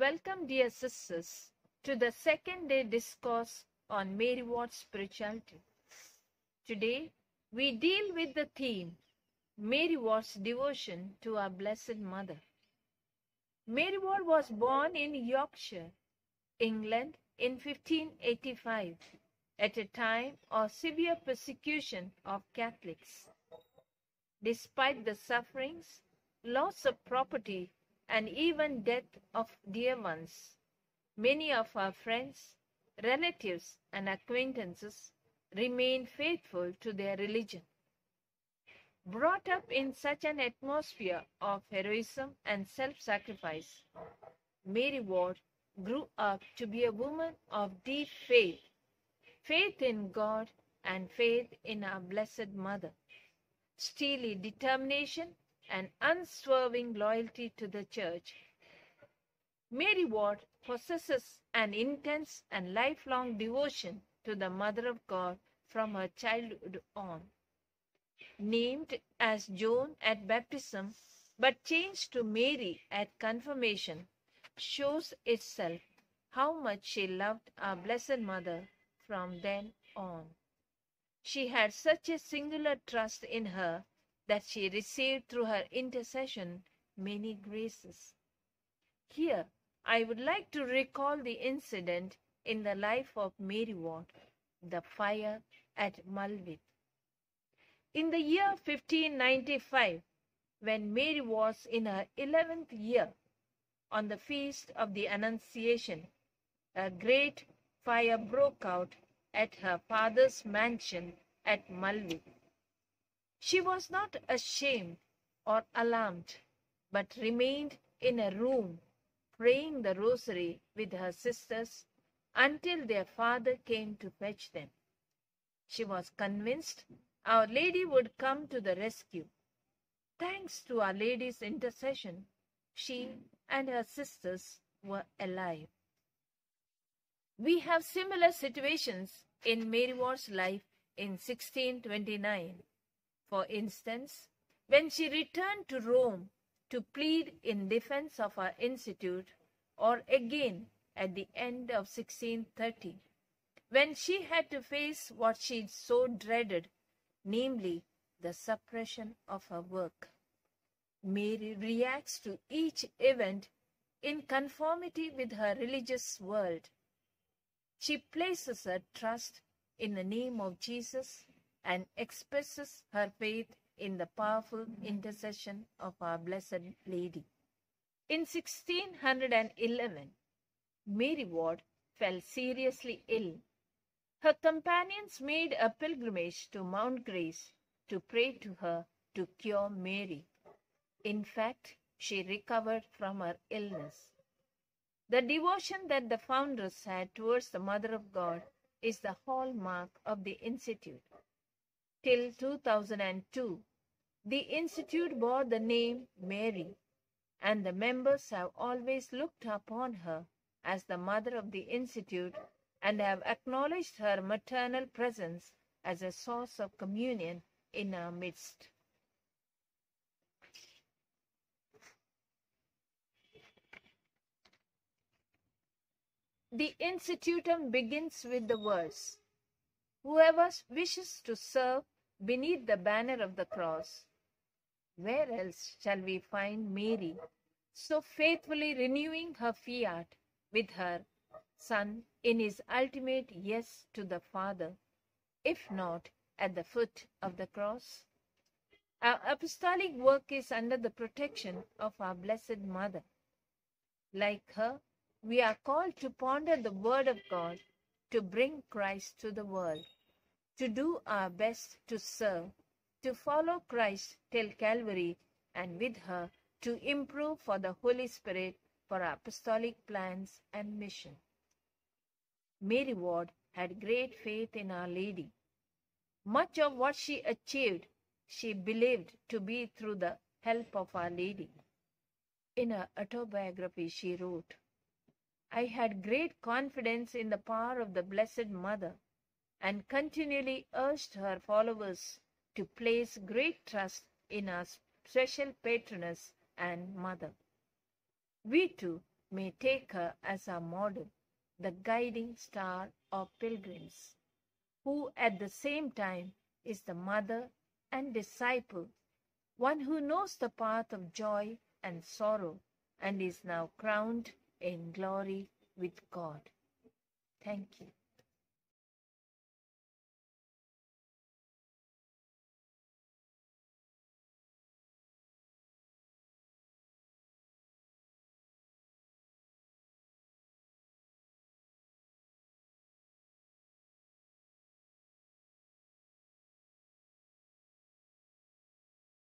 Welcome, dear sisters, to the second day discourse on Mary Ward's spirituality. Today, we deal with the theme, Mary Ward's devotion to our Blessed Mother. Mary Ward was born in Yorkshire, England in 1585, at a time of severe persecution of Catholics. Despite the sufferings, loss of property, and even death of dear ones, many of our friends, relatives, and acquaintances remained faithful to their religion. Brought up in such an atmosphere of heroism and self-sacrifice, Mary Ward grew up to be a woman of deep faith, faith in God and faith in our Blessed Mother, steely determination and unswerving loyalty to the Church. Mary Ward possesses an intense and lifelong devotion to the Mother of God from her childhood on. Named as Joan at baptism, but changed to Mary at confirmation, shows itself how much she loved our Blessed Mother from then on. She had such a singular trust in her that she received through her intercession many graces. Here, I would like to recall the incident in the life of Mary Ward, the fire at Mulwith. In the year 1595, when Mary was in her 11th year, on the feast of the Annunciation, a great fire broke out at her father's mansion at Mulwith. She was not ashamed or alarmed, but remained in a room praying the rosary with her sisters until their father came to fetch them. She was convinced Our Lady would come to the rescue. Thanks to Our Lady's intercession, she and her sisters were alive. We have similar situations in Mary Ward's life in 1629. For instance, when she returned to Rome to plead in defense of her institute, or again at the end of 1630, when she had to face what she so dreaded, namely the suppression of her work. Mary reacts to each event in conformity with her religious world. She places her trust in the name of Jesus and expresses her faith in the powerful intercession of our Blessed Lady. In 1611, Mary Ward fell seriously ill. Her companions made a pilgrimage to Mount Grace to pray to her to cure Mary. In fact, she recovered from her illness. The devotion that the founders had towards the Mother of God is the hallmark of the Institute. Till 2002, the Institute bore the name Mary, and the members have always looked upon her as the mother of the Institute and have acknowledged her maternal presence as a source of communion in our midst. The Institutum begins with the verse, "Whoever wishes to serve beneath the banner of the cross." Where else shall we find Mary so faithfully renewing her fiat with her Son in his ultimate yes to the Father, if not at the foot of the cross? Our apostolic work is under the protection of our Blessed Mother. Like her, we are called to ponder the Word of God, to bring Christ to the world, to do our best to serve, to follow Christ till Calvary, and with her to improve for the Holy Spirit for our apostolic plans and mission. Mary Ward had great faith in Our Lady. Much of what she achieved, she believed to be through the help of Our Lady. In her autobiography, she wrote, "I had great confidence in the power of the Blessed Mother, and continually urged her followers to place great trust in our special patroness and mother. We too may take her as our model, the guiding star of pilgrims, who at the same time is the mother and disciple, one who knows the path of joy and sorrow and is now crowned in glory with God. Thank you.